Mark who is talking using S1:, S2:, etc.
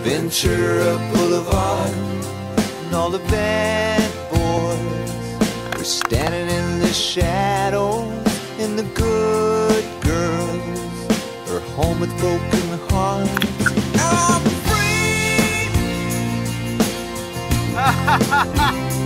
S1: Ventura Boulevard, and all the bad boys were standing in the shadows, and the good girls are home with broken hearts. I'm free.